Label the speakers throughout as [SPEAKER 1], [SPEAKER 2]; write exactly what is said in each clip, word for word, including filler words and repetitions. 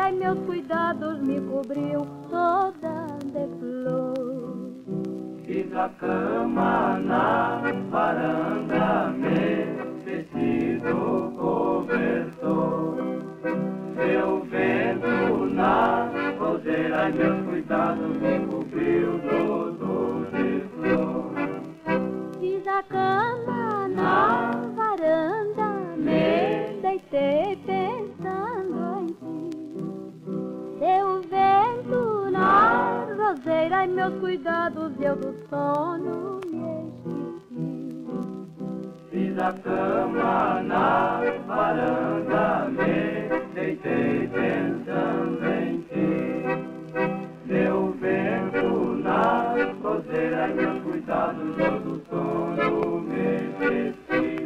[SPEAKER 1] roseira e meus cuidados me cobriu toda de flor.
[SPEAKER 2] Fiz a cama na varanda, me vestido cobertor. Deu vento na roseira e meus cuidados me cobriu todo de flor.
[SPEAKER 1] Fiz a cama na varanda, me deitei pensando em ti. Deu vento na roseira e meus cuidados, eu do sono me esqueci.
[SPEAKER 2] Fiz a cama na varanda, me deitei pensando em ti. Deu vento na roseira e meus cuidados, eu do sono me esqueci.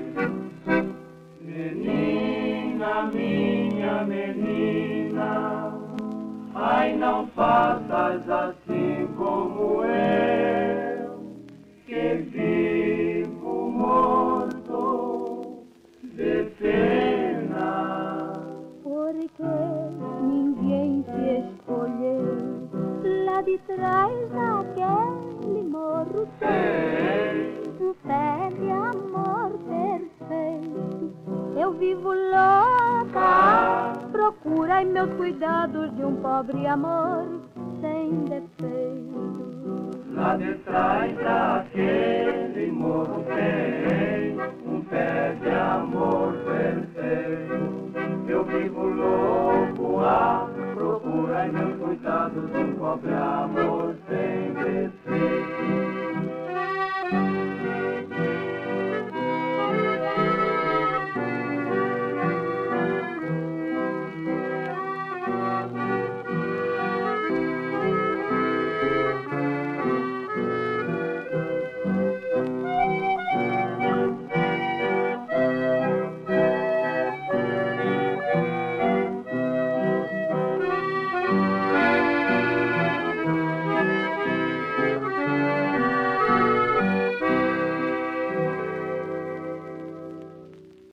[SPEAKER 2] Menina, minha menina, ai, não faças assim como eu, que vivo morto de pena.
[SPEAKER 1] Porque ninguém te escolheu lá de trás daquele morro.
[SPEAKER 2] Ei,
[SPEAKER 1] Um pé de amor perfeito. Eu vivo louca, procura em meus cuidados de um pobre amor sem defeito.
[SPEAKER 2] lá de trás daquele morro tem um pé de amor perfeito. Eu vivo louco à procura em meus cuidados de um pobre amor sem defeito.